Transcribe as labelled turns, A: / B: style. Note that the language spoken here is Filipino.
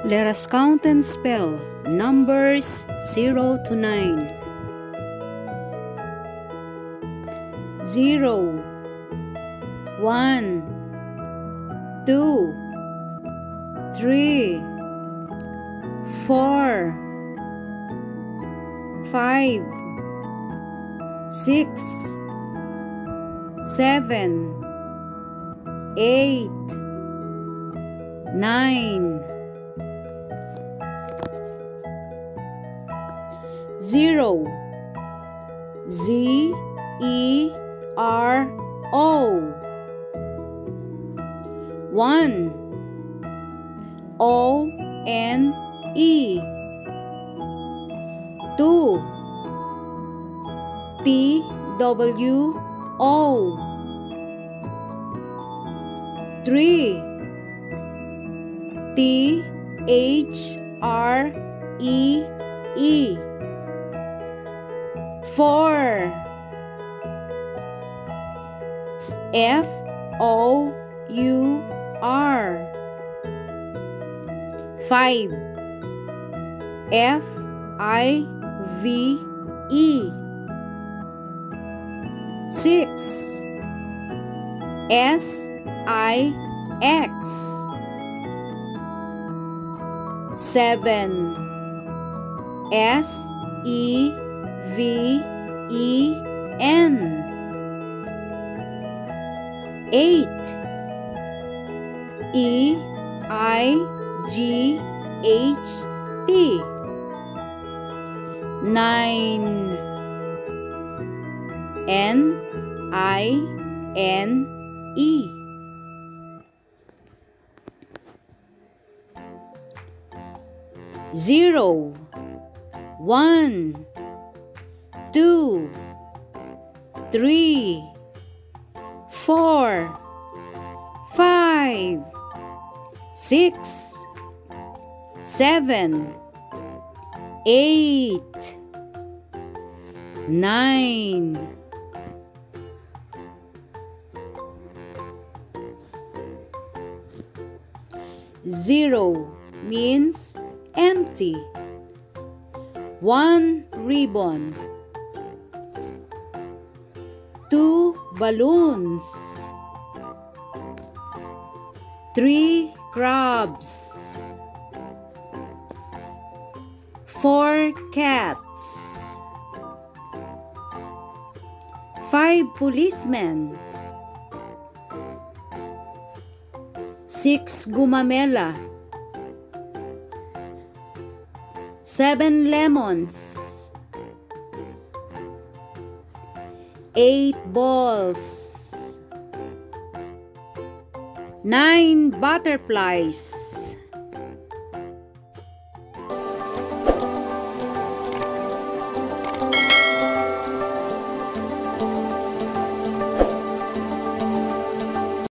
A: Let us count and spell numbers 0 to 9. 0, 1, 2, 3, 4, 5, 6, 7, 8, 9. 0, Z-E-R-O, 1, O-N-E, 2, T-W-O, 3, T-H-R-E-E, 4, F-O-U-R, 5, F-I-V-E, 6, S-I-X, 7, S-E-V-E-N, 8, E-I-G-H-T, 9, N-I-N-E. 0, 1, 2, 3, 4, 5, 6, 7, 8, 9. 0 means empty. 1 ribbon, 2 balloons, 3 crabs, 4 cats, 5 policemen, 6 gumamela, 7 lemons, 8 balls, 9 butterflies,